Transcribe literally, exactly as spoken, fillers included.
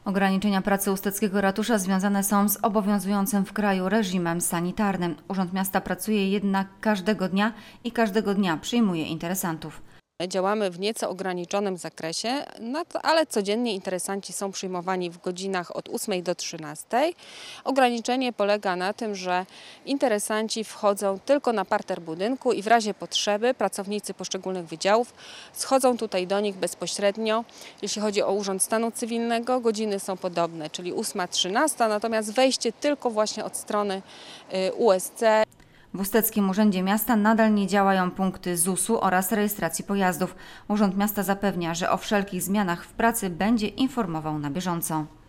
Ograniczenia pracy Usteckiego Ratusza związane są z obowiązującym w kraju reżimem sanitarnym. Urząd Miasta pracuje jednak każdego dnia i każdego dnia przyjmuje interesantów. Działamy w nieco ograniczonym zakresie, no to, ale codziennie interesanci są przyjmowani w godzinach od ósmej do trzynastej. Ograniczenie polega na tym, że interesanci wchodzą tylko na parter budynku i w razie potrzeby pracownicy poszczególnych wydziałów schodzą tutaj do nich bezpośrednio. Jeśli chodzi o Urząd Stanu Cywilnego, godziny są podobne, czyli ósma trzynasta, natomiast wejście tylko właśnie od strony U S C. W Usteckim Urzędzie Miasta nadal nie działają punkty zusu oraz rejestracji pojazdów. Urząd Miasta zapewnia, że o wszelkich zmianach w pracy będzie informował na bieżąco.